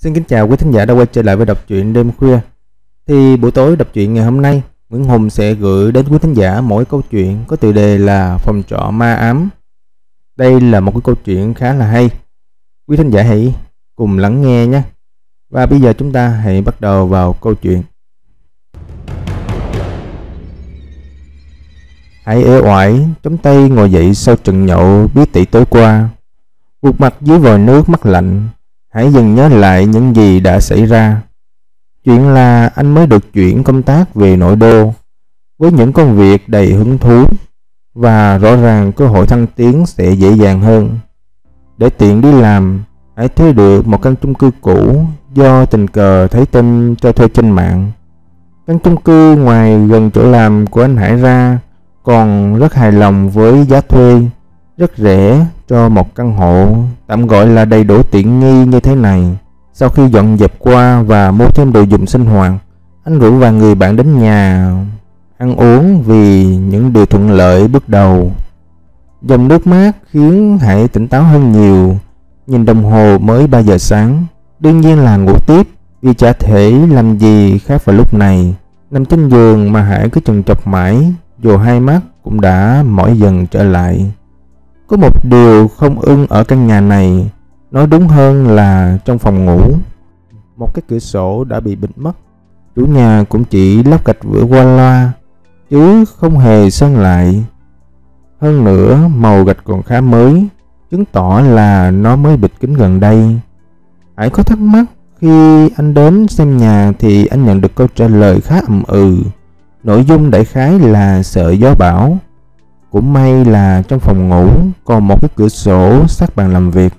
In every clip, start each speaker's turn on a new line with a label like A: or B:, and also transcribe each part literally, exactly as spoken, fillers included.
A: Xin kính chào quý thính giả đã quay trở lại với đọc truyện đêm khuya. Thì buổi tối đọc truyện ngày hôm nay, Nguyễn Hùng sẽ gửi đến quý thính giả mỗi câu chuyện có tựa đề là Phòng trọ ma ám. Đây là một cái câu chuyện khá là hay. Quý thính giả hãy cùng lắng nghe nhé. Và bây giờ chúng ta hãy bắt đầu vào câu chuyện. Hải ế oải chống tay ngồi dậy sau trận nhậu bí tỉ tối qua. Gục mặt dưới vòi nước mát lạnh, Hải dần nhớ lại những gì đã xảy ra. Chuyện là anh mới được chuyển công tác về nội đô với những công việc đầy hứng thú, và rõ ràng cơ hội thăng tiến sẽ dễ dàng hơn. Để tiện đi làm, Hải thuê được một căn chung cư cũ do tình cờ thấy tin cho thuê trên mạng. Căn chung cư ngoài gần chỗ làm của anh Hải ra còn rất hài lòng với giá thuê rất rẻ cho một căn hộ tạm gọi là đầy đủ tiện nghi như thế này. Sau khi dọn dẹp qua và mua thêm đồ dùng sinh hoạt, anh rủ vài người bạn đến nhà ăn uống vì những điều thuận lợi bước đầu. Dòng nước mát khiến Hải tỉnh táo hơn nhiều. Nhìn đồng hồ mới ba giờ sáng, đương nhiên là ngủ tiếp vì chả thể làm gì khác vào lúc này. Nằm trên giường mà Hải cứ chần chọc mãi, dù hai mắt cũng đã mỏi dần trở lại. Có một điều không ưng ở căn nhà này, nói đúng hơn là trong phòng ngủ. Một cái cửa sổ đã bị bịt mất. Chủ nhà cũng chỉ lắp gạch vữa qua loa, chứ không hề sơn lại. Hơn nữa màu gạch còn khá mới, chứng tỏ là nó mới bịt kính gần đây. Hải có thắc mắc khi anh đến xem nhà thì anh nhận được câu trả lời khá ậm ừ. Nội dung đại khái là sợ gió bão. Cũng may là trong phòng ngủ còn một cái cửa sổ sát bàn làm việc.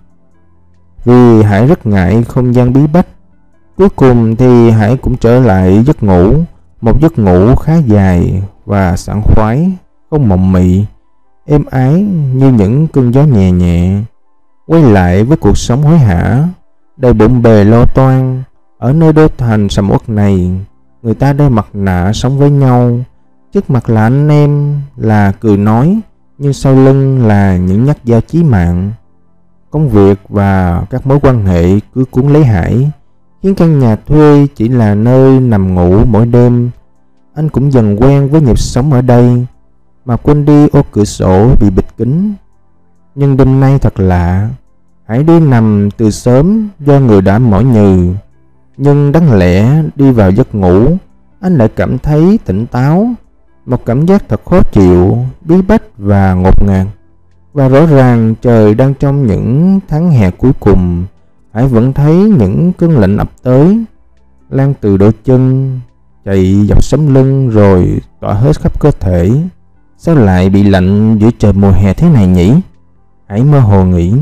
A: Vì Hải rất ngại không gian bí bách, cuối cùng thì Hải cũng trở lại giấc ngủ. Một giấc ngủ khá dài và sảng khoái, không mộng mị, êm ái như những cơn gió nhẹ nhẹ. Quay lại với cuộc sống hối hả, đầy bộn bề lo toan. Ở nơi đô thành sầm uất này, người ta đeo mặt nạ sống với nhau. Trước mặt là anh em, là cười nói, nhưng sau lưng là những nhát dao chí mạng. Công việc và các mối quan hệ cứ cuốn lấy Hải, khiến căn nhà thuê chỉ là nơi nằm ngủ mỗi đêm. Anh cũng dần quen với nhịp sống ở đây, mà quên đi ô cửa sổ bị bịt kín. Nhưng đêm nay thật lạ, Hải đi nằm từ sớm do người đã mỏi nhừ. Nhưng đáng lẽ đi vào giấc ngủ, anh lại cảm thấy tỉnh táo. Một cảm giác thật khó chịu, bí bách và ngột ngạt. Và rõ ràng trời đang trong những tháng hè cuối cùng. Hải vẫn thấy những cơn lạnh ập tới, lan từ đôi chân, chạy dọc sống lưng rồi tỏa hết khắp cơ thể. Sao lại bị lạnh giữa trời mùa hè thế này nhỉ? Hải mơ hồ nghĩ.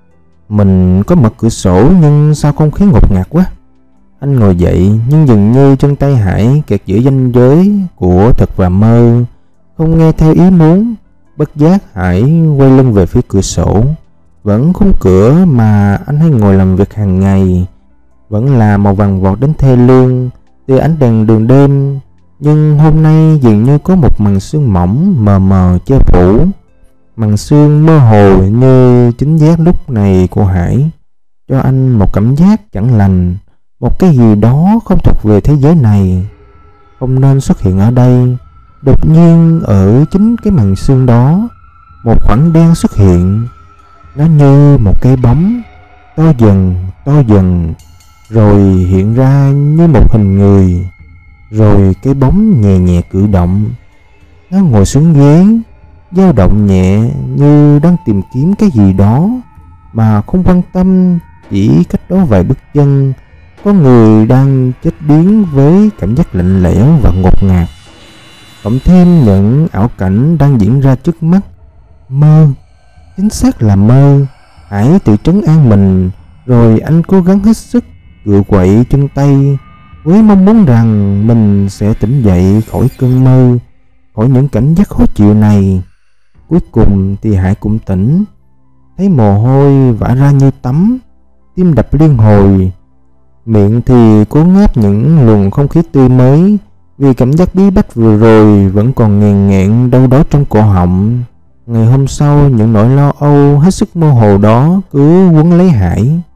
A: Mình có mở cửa sổ nhưng sao không khí ngột ngạt quá. Anh ngồi dậy nhưng dường như chân tay Hải kẹt giữa ranh giới của thật và mơ, không nghe theo ý muốn. Bất giác Hải quay lưng về phía cửa sổ. Vẫn khung cửa mà anh hay ngồi làm việc hàng ngày, vẫn là màu vàng vọt đến thê lương từ ánh đèn đường đêm. Nhưng hôm nay dường như có một màn sương mỏng mờ mờ che phủ. Màn sương mơ hồ như chính giác lúc này của Hải cho anh một cảm giác chẳng lành. Một cái gì đó không thuộc về thế giới này, không nên xuất hiện ở đây. Đột nhiên ở chính cái màn sương đó, một khoảng đen xuất hiện. Nó như một cái bóng, to dần, to dần, rồi hiện ra như một hình người. Rồi cái bóng nhẹ nhẹ cử động. Nó ngồi xuống ghế, dao động nhẹ như đang tìm kiếm cái gì đó, mà không quan tâm. Chỉ cách đó vài bước chân, có người đang chết điếng với cảm giác lạnh lẽo và ngột ngạt. Cộng thêm những ảo cảnh đang diễn ra trước mắt. Mơ, chính xác là mơ. Hải tự trấn an mình, rồi anh cố gắng hết sức cựa quậy chân tay với mong muốn rằng mình sẽ tỉnh dậy khỏi cơn mơ, khỏi những cảm giác khó chịu này. Cuối cùng thì Hải cũng tỉnh, thấy mồ hôi vã ra như tắm, tim đập liên hồi. Miệng thì cố ngáp những luồng không khí tươi mới, vì cảm giác bí bách vừa rồi vẫn còn nghẹn nghẹn đâu đó trong cổ họng. Ngày hôm sau, những nỗi lo âu hết sức mơ hồ đó cứ quấn lấy Hải.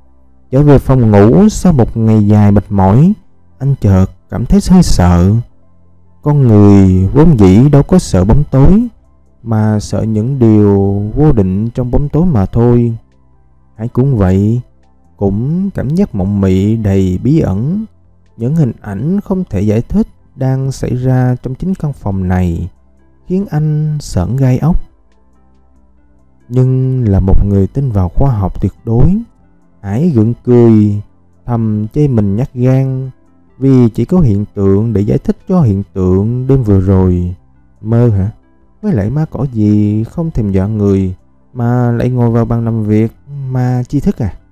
A: Trở về phòng ngủ sau một ngày dài mệt mỏi, anh chợt cảm thấy hơi sợ. Con người vốn dĩ đâu có sợ bóng tối, mà sợ những điều vô định trong bóng tối mà thôi. Hải cũng vậy, cũng cảm giác mộng mị đầy bí ẩn. Những hình ảnh không thể giải thích đang xảy ra trong chính căn phòng này khiến anh sởn gai ốc. Nhưng là một người tin vào khoa học tuyệt đối, Hải gượng cười, thầm chê mình nhát gan, vì chỉ có hiện tượng để giải thích cho hiện tượng đêm vừa rồi. Mơ hả? Với lại ma cỏ gì không thèm dọa người mà lại ngồi vào bàn làm việc mà chi thức à?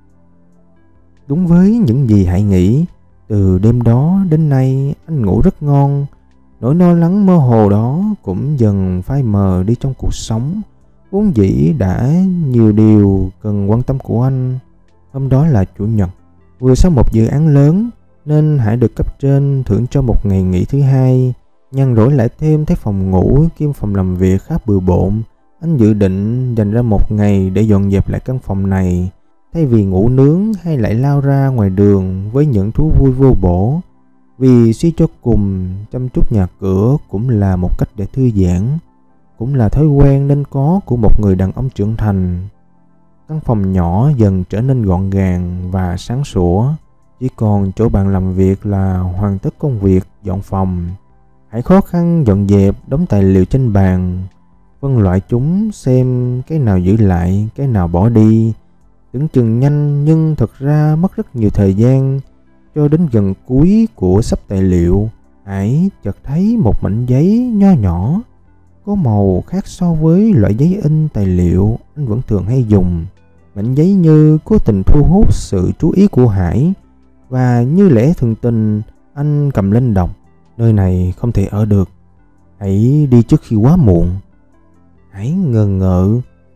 A: Đúng với những gì Hải nghĩ, từ đêm đó đến nay anh ngủ rất ngon. Nỗi lo lắng mơ hồ đó cũng dần phai mờ đi trong cuộc sống vốn dĩ đã nhiều điều cần quan tâm của anh. Hôm đó là chủ nhật, vừa xong một dự án lớn nên Hải được cấp trên thưởng cho một ngày nghỉ thứ hai. Nhàn rỗi lại thêm thấy phòng ngủ kiêm phòng làm việc khá bừa bộn, anh dự định dành ra một ngày để dọn dẹp lại căn phòng này, thay vì ngủ nướng hay lại lao ra ngoài đường với những thú vui vô bổ. Vì suy cho cùng, chăm chút nhà cửa cũng là một cách để thư giãn, cũng là thói quen nên có của một người đàn ông trưởng thành. Căn phòng nhỏ dần trở nên gọn gàng và sáng sủa, chỉ còn chỗ bàn làm việc là hoàn tất công việc dọn phòng. Hãy khó khăn dọn dẹp đống tài liệu trên bàn, phân loại chúng xem cái nào giữ lại, cái nào bỏ đi. Tưởng chừng nhanh nhưng thực ra mất rất nhiều thời gian. Cho đến gần cuối của sắp tài liệu, Hải chợt thấy một mảnh giấy nho nhỏ, có màu khác so với loại giấy in tài liệu anh vẫn thường hay dùng. Mảnh giấy như cố tình thu hút sự chú ý của Hải, và như lẽ thường tình anh cầm lên đọc. Nơi này không thể ở được, hãy đi trước khi quá muộn. Hải ngờ ngợ.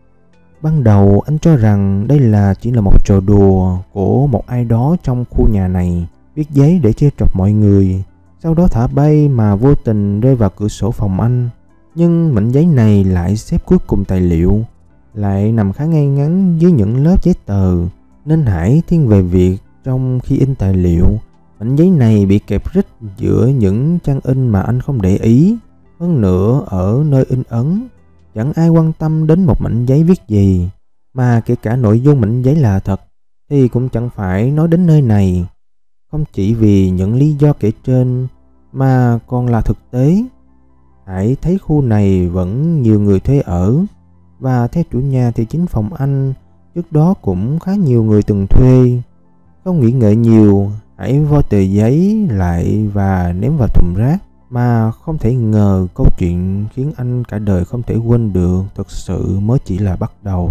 A: Ban đầu anh cho rằng đây là chỉ là một trò đùa của một ai đó trong khu nhà này, viết giấy để trêu chọc mọi người, sau đó thả bay mà vô tình rơi vào cửa sổ phòng anh. Nhưng mảnh giấy này lại xếp cuối cùng tài liệu, lại nằm khá ngay ngắn dưới những lớp giấy tờ, nên Hải thiên về việc trong khi in tài liệu. Mảnh giấy này bị kẹp rích giữa những trang in mà anh không để ý. Hơn nữa, ở nơi in ấn chẳng ai quan tâm đến một mảnh giấy viết gì, mà kể cả nội dung mảnh giấy là thật thì cũng chẳng phải nói đến nơi này. Không chỉ vì những lý do kể trên mà còn là thực tế. Hải thấy khu này vẫn nhiều người thuê ở, và theo chủ nhà thì chính phòng anh trước đó cũng khá nhiều người từng thuê. Không nghĩ ngợi nhiều, Hải vo tờ giấy lại và ném vào thùng rác. Mà không thể ngờ câu chuyện khiến anh cả đời không thể quên được thực sự mới chỉ là bắt đầu.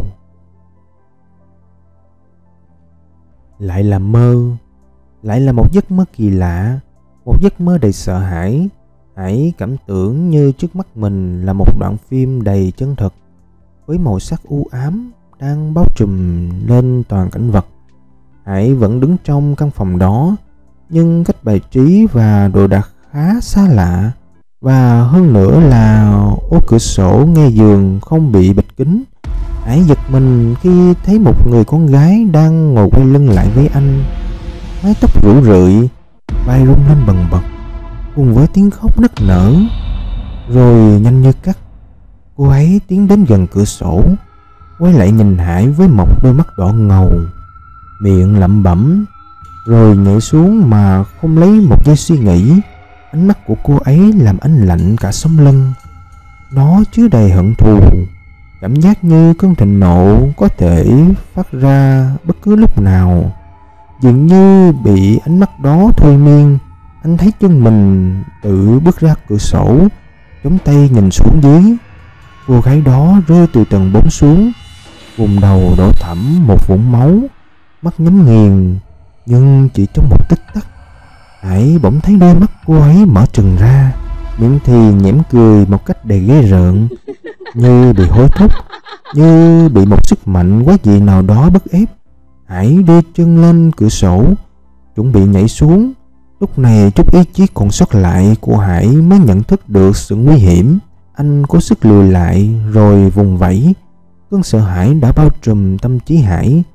A: Lại là mơ, lại là một giấc mơ kỳ lạ, một giấc mơ đầy sợ hãi. Hải cảm tưởng như trước mắt mình là một đoạn phim đầy chân thực, với màu sắc u ám đang bao trùm lên toàn cảnh vật. Hải vẫn đứng trong căn phòng đó, nhưng cách bài trí và đồ đạc khá xa lạ, và hơn nữa là ô cửa sổ ngay giường không bị bịt kín. Hải giật mình khi thấy một người con gái đang ngồi quay lưng lại với anh, mái tóc rủ rượi, vai rung lên bần bật cùng với tiếng khóc nức nở. Rồi nhanh như cắt, cô ấy tiến đến gần cửa sổ, quay lại nhìn Hải với một đôi mắt đỏ ngầu, miệng lẩm bẩm, rồi nhảy xuống mà không lấy một giây suy nghĩ. Ánh mắt của cô ấy làm anh lạnh cả sống lưng. Nó chứa đầy hận thù, cảm giác như cơn thịnh nộ có thể phát ra bất cứ lúc nào. Dường như bị ánh mắt đó thôi miên, anh thấy chân mình tự bước ra cửa sổ, chống tay nhìn xuống dưới. Cô gái đó rơi từ tầng bốn xuống, vùng đầu đổ thẫm một vũng máu, mắt nhắm nghiền. Nhưng chỉ trong một tích tắc, Hải bỗng thấy đôi mắt cô ấy mở trừng ra, miệng thì nhẽm cười một cách đầy ghê rợn, như bị hối thúc, như bị một sức mạnh quái dị nào đó bức ép. Hải đưa chân lên cửa sổ, chuẩn bị nhảy xuống. Lúc này chút ý chí còn sót lại của Hải mới nhận thức được sự nguy hiểm. Anh cố sức lùi lại rồi vùng vẫy. Cơn sợ hãi đã bao trùm tâm trí Hải.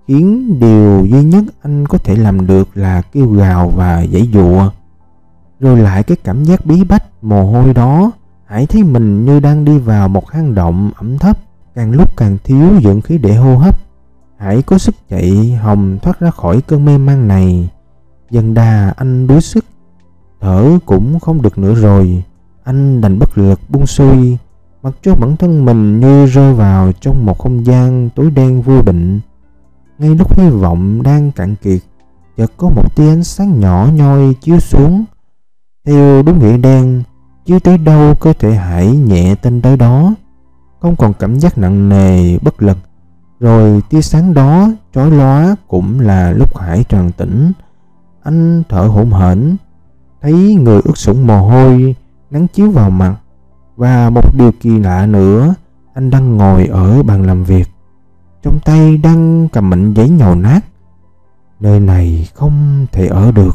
A: khiến điều duy nhất anh có thể làm được là kêu gào và giãy giụa. Rồi lại cái cảm giác bí bách mồ hôi đó, Hải thấy mình như đang đi vào một hang động ẩm thấp, càng lúc càng thiếu dưỡng khí để hô hấp. Hải có sức chạy hồng thoát ra khỏi cơn mê man này. Dần đà anh đuối sức, thở cũng không được nữa rồi. Anh đành bất lực buông xuôi, mặc cho bản thân mình như rơi vào trong một không gian tối đen vô định. Ngay lúc hy vọng đang cạn kiệt, chợt có một tia ánh sáng nhỏ nhoi chiếu xuống. Theo đúng nghĩa đen, chiếu tới đâu cơ thể Hải nhẹ tên tới đó, không còn cảm giác nặng nề bất lực. Rồi tia sáng đó chói lóa cũng là lúc Hải tràn tỉnh. Anh thở hổn hển, thấy người ướt sũng mồ hôi, nắng chiếu vào mặt. Và một điều kỳ lạ nữa, anh đang ngồi ở bàn làm việc, trong tay đang cầm mảnh giấy nhầu nát. Nơi này không thể ở được.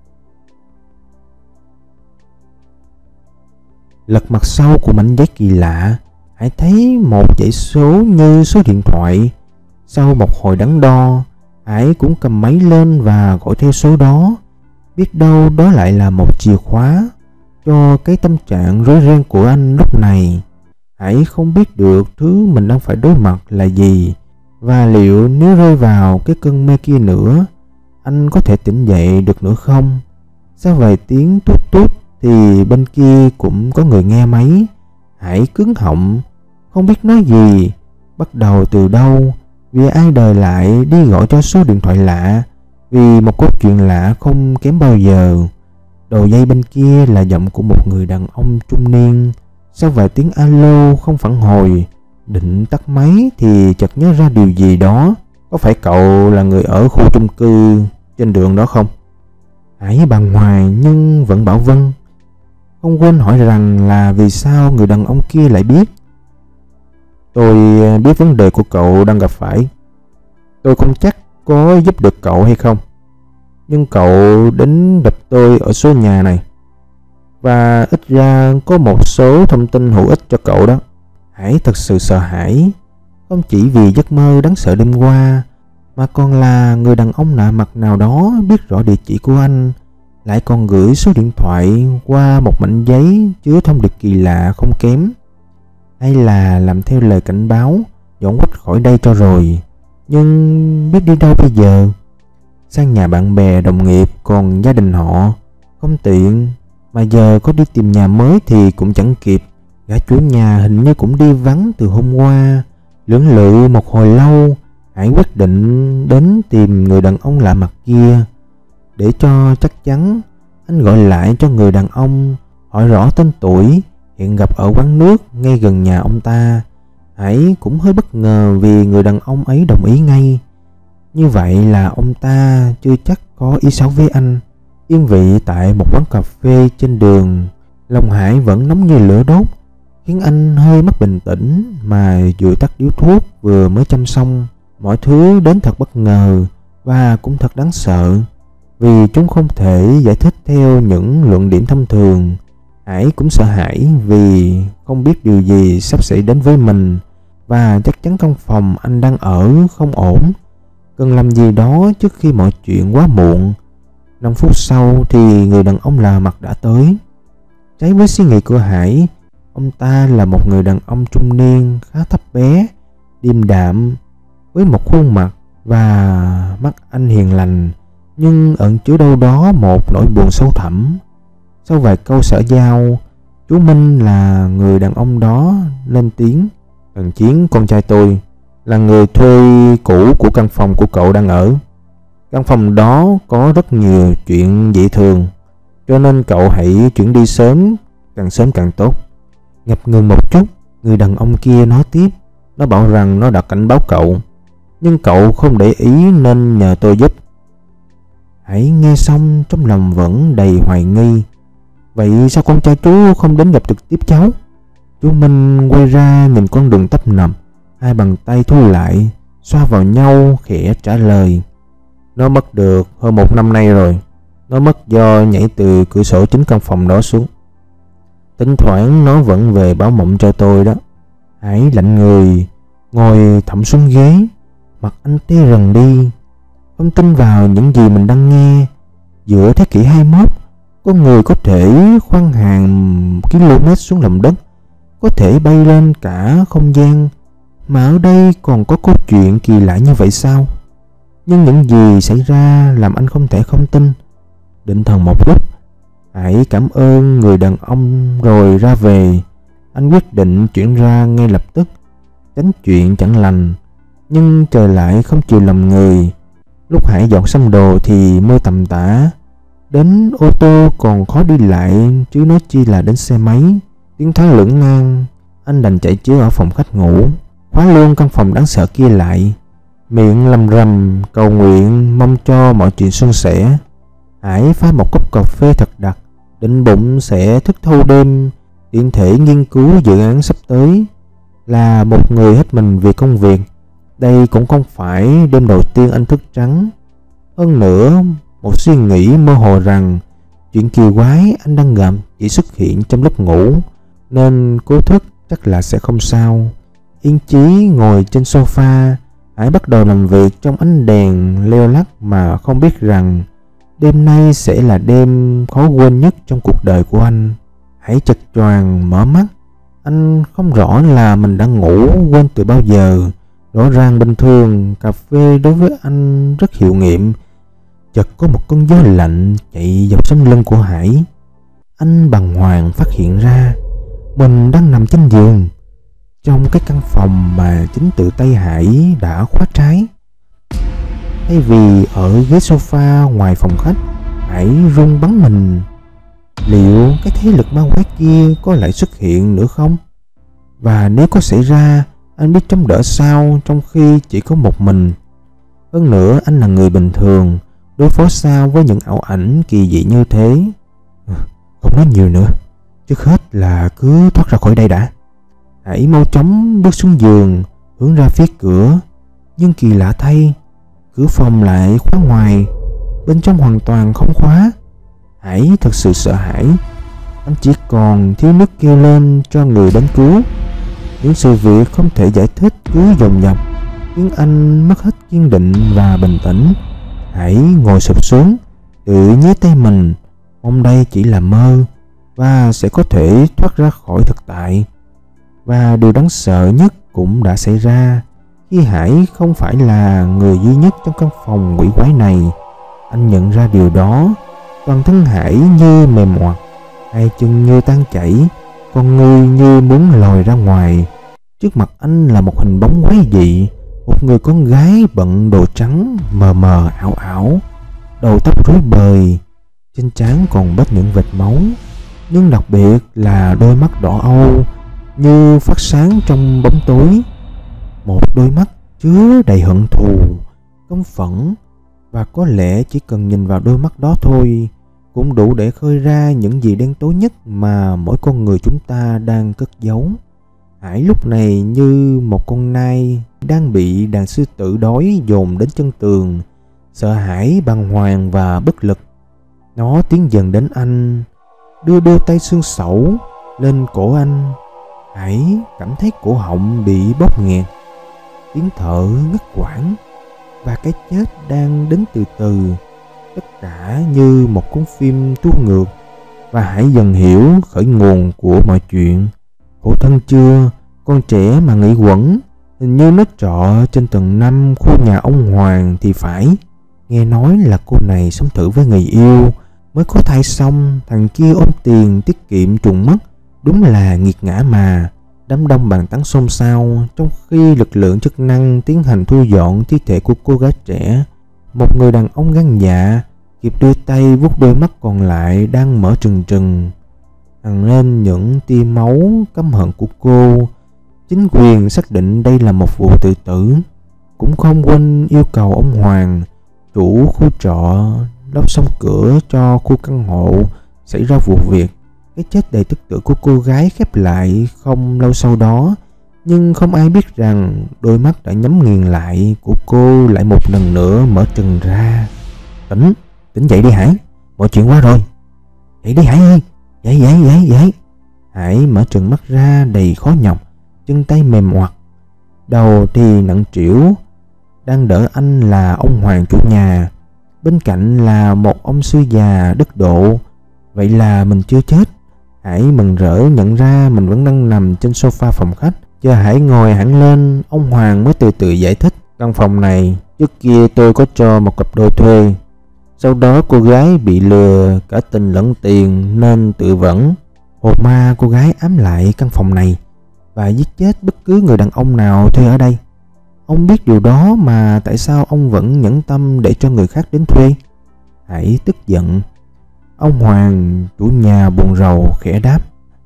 A: Lật mặt sau của mảnh giấy kỳ lạ, Hải thấy một dãy số như số điện thoại. Sau một hồi đắn đo, Hải cũng cầm máy lên và gọi theo số đó. Biết đâu đó lại là một chìa khóa cho cái tâm trạng rối ren của anh lúc này. Hải không biết được thứ mình đang phải đối mặt là gì, và liệu nếu rơi vào cái cơn mê kia nữa, anh có thể tỉnh dậy được nữa không? Sau vài tiếng tút tút thì bên kia cũng có người nghe máy. Hải cứng họng, không biết nói gì, bắt đầu từ đâu, vì ai đời lại đi gọi cho số điện thoại lạ, vì một câu chuyện lạ không kém bao giờ. Đầu dây bên kia là giọng của một người đàn ông trung niên. Sau vài tiếng alo không phản hồi, định tắt máy thì chợt nhớ ra điều gì đó. Có phải cậu là người ở khu chung cư trên đường đó không? Hải bàng hoàng nhưng vẫn bảo vâng. Không quên hỏi rằng là vì sao người đàn ông kia lại biết. Tôi biết vấn đề của cậu đang gặp phải. Tôi không chắc có giúp được cậu hay không, nhưng cậu đến gặp tôi ở số nhà này, và ít ra có một số thông tin hữu ích cho cậu đó. Hải thật sự sợ hãi, không chỉ vì giấc mơ đáng sợ đêm qua, mà còn là người đàn ông lạ mặt nào đó biết rõ địa chỉ của anh, lại còn gửi số điện thoại qua một mảnh giấy chứa thông điệp kỳ lạ không kém. Hay là làm theo lời cảnh báo, dọn quách khỏi đây cho rồi. Nhưng biết đi đâu bây giờ? Sang nhà bạn bè đồng nghiệp, còn gia đình họ không tiện, mà giờ có đi tìm nhà mới thì cũng chẳng kịp. Gã chủ nhà hình như cũng đi vắng từ hôm qua. Lưỡng lự một hồi lâu, Hải quyết định đến tìm người đàn ông lạ mặt kia. Để cho chắc chắn, anh gọi lại cho người đàn ông, hỏi rõ tên tuổi, hẹn gặp ở quán nước ngay gần nhà ông ta. Hải cũng hơi bất ngờ vì người đàn ông ấy đồng ý ngay. Như vậy là ông ta chưa chắc có ý xấu với anh. Yên vị tại một quán cà phê trên đường, lòng Hải vẫn nóng như lửa đốt, khiến anh hơi mất bình tĩnh mà vừa tắt điếu thuốc vừa mới châm xong. Mọi thứ đến thật bất ngờ và cũng thật đáng sợ, vì chúng không thể giải thích theo những luận điểm thông thường. Hải cũng sợ hãi vì không biết điều gì sắp xảy đến với mình, và chắc chắn căn phòng anh đang ở không ổn, cần làm gì đó trước khi mọi chuyện quá muộn. Năm phút sau thì người đàn ông lạ mặt đã tới. Trái với suy nghĩ của Hải, ông ta là một người đàn ông trung niên khá thấp bé, điềm đạm, với một khuôn mặt và mắt anh hiền lành, nhưng ẩn chứa đâu đó một nỗi buồn sâu thẳm. Sau vài câu xã giao, chú Minh là người đàn ông đó lên tiếng. Thằng Chiến, con trai tôi, là người thuê cũ của căn phòng của cậu đang ở. Căn phòng đó có rất nhiều chuyện dị thường, cho nên cậu hãy chuyển đi sớm, càng sớm càng tốt. Ngập ngừng một chút, người đàn ông kia nói tiếp. Nó bảo rằng nó đã cảnh báo cậu, nhưng cậu không để ý nên nhờ tôi giúp. Hãy nghe xong trong lòng vẫn đầy hoài nghi. Vậy sao con trai chú không đến gặp trực tiếp cháu? Chú Minh quay ra nhìn con đường tấp nập, hai bàn tay thu lại, xoa vào nhau khẽ trả lời. Nó mất được hơn một năm nay rồi. Nó mất do nhảy từ cửa sổ chính căn phòng đó xuống. Thỉnh thoảng nó vẫn về báo mộng cho tôi đó. Hải lạnh người, ngồi thõng xuống ghế, Mặt anh tê rần đi, không tin vào những gì mình đang nghe. Giữa thế kỷ hai mươi mốt, con người có thể khoan hàng km xuống lòng đất, có thể bay lên cả không gian, mà ở đây còn có câu chuyện kỳ lạ như vậy sao? Nhưng những gì xảy ra làm anh không thể không tin. Định thần một lúc, hãy cảm ơn người đàn ông rồi ra về. Anh quyết định chuyển ra ngay lập tức, tránh chuyện chẳng lành. Nhưng trời lại không chiều lòng người. Lúc Hải dọn xong đồ thì mưa tầm tã, đến ô tô còn khó đi lại, chứ nói chi là đến xe máy. Tiếng thoái lưỡng nan, anh đành chạy chiếu ở phòng khách ngủ, khóa luôn căn phòng đáng sợ kia lại, miệng lầm rầm cầu nguyện mong cho mọi chuyện suôn sẻ. Hải pha một cốc cà phê thật đặc, định bụng sẽ thức thâu đêm, tiện thể nghiên cứu dự án sắp tới. Là một người hết mình vì công việc, đây cũng không phải đêm đầu tiên anh thức trắng. Hơn nữa, một suy nghĩ mơ hồ rằng chuyện kỳ quái anh đang gặp chỉ xuất hiện trong lúc ngủ, nên cố thức chắc là sẽ không sao. Yên chí ngồi trên sofa, Hải bắt đầu làm việc trong ánh đèn leo lắt mà không biết rằng đêm nay sẽ là đêm khó quên nhất trong cuộc đời của anh. Hải chật choàng mở mắt, anh không rõ là mình đã ngủ quên từ bao giờ. Rõ ràng bình thường cà phê đối với anh rất hiệu nghiệm. Chợt có một cơn gió lạnh chạy dọc sống lưng của Hải. Anh bàng hoàng phát hiện ra mình đang nằm trên giường, trong cái căn phòng mà chính tự tay Hải đã khóa trái. Thay vì ở ghế sofa ngoài phòng khách, Hải run bắn mình. Liệu cái thế lực ma quái kia có lại xuất hiện nữa không? Và nếu có xảy ra, anh biết chống đỡ sao trong khi chỉ có một mình? Hơn nữa, anh là người bình thường, đối phó sao với những ảo ảnh kỳ dị như thế? Không nói nhiều nữa, trước hết là cứ thoát ra khỏi đây đã. Hãy mau chóng bước xuống giường, hướng ra phía cửa. Nhưng kỳ lạ thay, cửa phòng lại khóa ngoài, bên trong hoàn toàn không khóa. Hải thật sự sợ hãi. Anh chỉ còn thiếu nước kêu lên cho người đến cứu. Những sự việc không thể giải thích cứ dồn dập khiến anh mất hết kiên định và bình tĩnh. Hải ngồi sụp xuống, tự nhé tay mình, mong đây chỉ là mơ và sẽ có thể thoát ra khỏi thực tại. Và điều đáng sợ nhất cũng đã xảy ra khi Hải không phải là người duy nhất trong căn phòng quỷ quái này. Anh nhận ra điều đó. Toàn thân Hải như mềm ngoặt, hai chân như tan chảy, con ngươi như muốn lòi ra ngoài. Trước mặt anh là một hình bóng quái dị, một người con gái bận đồ trắng mờ mờ ảo ảo, đầu tóc rối bời, trên trán còn bết những vệt máu, nhưng đặc biệt là đôi mắt đỏ âu như phát sáng trong bóng tối. Một đôi mắt chứa đầy hận thù, căm phẫn, và có lẽ chỉ cần nhìn vào đôi mắt đó thôi cũng đủ để khơi ra những gì đen tối nhất mà mỗi con người chúng ta đang cất giấu. Hải lúc này như một con nai đang bị đàn sư tử đói dồn đến chân tường, sợ hãi, bàng hoàng và bất lực. Nó tiến dần đến anh, đưa đôi tay xương sẩu lên cổ anh. Hải cảm thấy cổ họng bị bóp nghẹt, tiếng thở ngắt quãng, và cái chết đang đến từ từ. Tất cả như một cuốn phim tua ngược, và Hải dần hiểu khởi nguồn của mọi chuyện. Khổ thân chưa, con trẻ mà nghĩ quẩn, hình như nó trọ trên tầng năm khu nhà ông Hoàng thì phải. Nghe nói là cô này sống thử với người yêu, mới có thai xong, thằng kia ôm tiền tiết kiệm trùng mất. Đúng là nghiệt ngã mà. Đám đông bàn tán xôn xao trong khi lực lượng chức năng tiến hành thu dọn thi thể của cô gái trẻ. Một người đàn ông gan dạ kịp đưa tay vuốt đôi mắt còn lại đang mở trừng trừng, hằn lên những tia máu căm hận của cô. Chính quyền xác định đây là một vụ tự tử, cũng không quên yêu cầu ông Hoàng, chủ khu trọ, lắp xong cửa cho khu căn hộ xảy ra vụ việc. Cái chết đầy tức tử của cô gái khép lại không lâu sau đó, nhưng không ai biết rằng đôi mắt đã nhắm nghiền lại của cô lại một lần nữa mở trừng ra. Tỉnh, tỉnh dậy đi Hải, mọi chuyện qua rồi. Dậy đi Hải ơi, dậy dậy dậy dậy. Hải mở trừng mắt ra đầy khó nhọc, chân tay mềm oặt, đầu thì nặng trĩu, Đang đỡ anh là ông Hoàng chủ nhà, bên cạnh là một ông sư già đức độ. Vậy là mình chưa chết. Hải mừng rỡ nhận ra mình vẫn đang nằm trên sofa phòng khách. Chờ Hải ngồi hẳn lên, ông Hoàng mới từ từ giải thích. Căn phòng này trước kia tôi có cho một cặp đôi thuê. Sau đó cô gái bị lừa cả tình lẫn tiền nên tự vẫn. Hồn ma cô gái ám lại căn phòng này và giết chết bất cứ người đàn ông nào thuê ở đây. Ông biết điều đó mà tại sao ông vẫn nhẫn tâm để cho người khác đến thuê? Hải tức giận. Ông Hoàng chủ nhà buồn rầu khẽ đáp.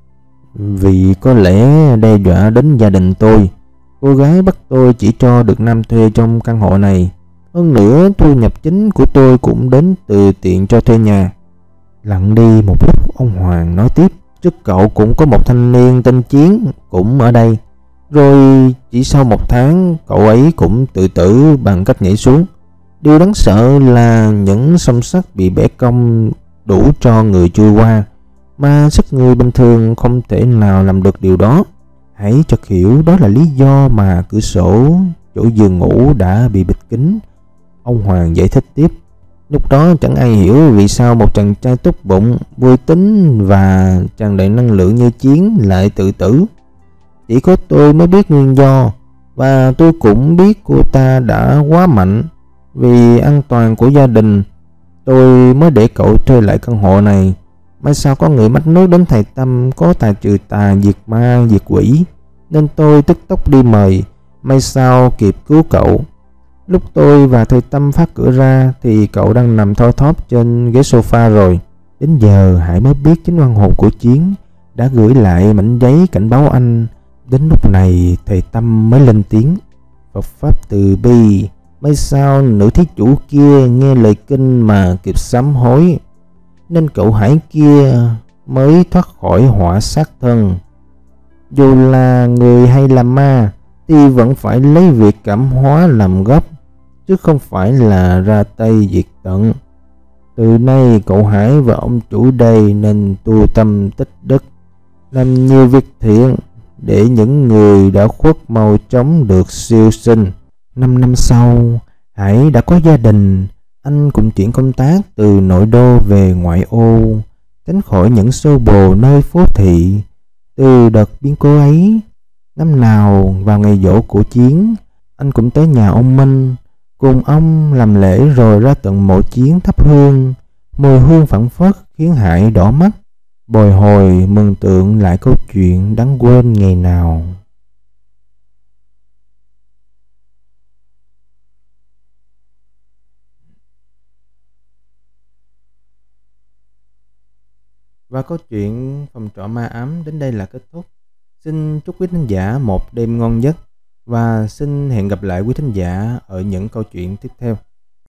A: Vì có lẽ đe dọa đến gia đình tôi, cô gái bắt tôi chỉ cho được nam thuê trong căn hộ này. Hơn nữa thu nhập chính của tôi cũng đến từ tiền cho thuê nhà. Lặng đi một lúc, ông Hoàng nói tiếp. Trước cậu cũng có một thanh niên tên Chiến cũng ở đây. Rồi chỉ sau một tháng cậu ấy cũng tự tử bằng cách nhảy xuống. Điều đáng sợ là những song sắt bị bẻ cong đủ cho người chui qua, mà sức người bình thường không thể nào làm được điều đó. Hãy chợt hiểu đó là lý do mà cửa sổ chỗ giường ngủ đã bị bịt kín. Ông Hoàng giải thích tiếp. Lúc đó chẳng ai hiểu vì sao một chàng trai tốt bụng, vui tính và tràn đầy năng lượng như Chiến lại tự tử. Chỉ có tôi mới biết nguyên do, và tôi cũng biết cô ta đã quá mạnh. Vì an toàn của gia đình, tôi mới để cậu thuê lại căn hộ này. May sao có người mách nước đến thầy Tâm có tài trừ tà, diệt ma, diệt quỷ, nên tôi tức tốc đi mời. May sao kịp cứu cậu. Lúc tôi và thầy Tâm phát cửa ra thì cậu đang nằm thoi thóp trên ghế sofa rồi. Đến giờ Hải mới biết chính oan hồn của Chiến đã gửi lại mảnh giấy cảnh báo anh. Đến lúc này thầy Tâm mới lên tiếng. Phật pháp từ bi, may sao nữ thí chủ kia nghe lời kinh mà kịp sám hối, nên cậu Hải kia mới thoát khỏi họa sát thân. Dù là người hay là ma thì vẫn phải lấy việc cảm hóa làm gốc, chứ không phải là ra tay diệt tận. Từ nay cậu Hải và ông chủ đây nên tu tâm tích đức, làm nhiều việc thiện để những người đã khuất mau chóng được siêu sinh. Năm năm sau, Hải đã có gia đình. Anh cũng chuyển công tác từ nội đô về ngoại ô, tránh khỏi những xô bồ nơi phố thị. Từ đợt biến cố ấy, năm nào vào ngày giỗ của Chiến, anh cũng tới nhà ông Minh, cùng ông làm lễ rồi ra tận mộ Chiến thắp hương. Mùi hương phảng phất khiến Hải đỏ mắt, bồi hồi mừng tượng lại câu chuyện đáng quên ngày nào. Và câu chuyện Phòng trọ ma ám đến đây là kết thúc. Xin chúc quý thính giả một đêm ngon giấc và xin hẹn gặp lại quý thính giả ở những câu chuyện tiếp theo.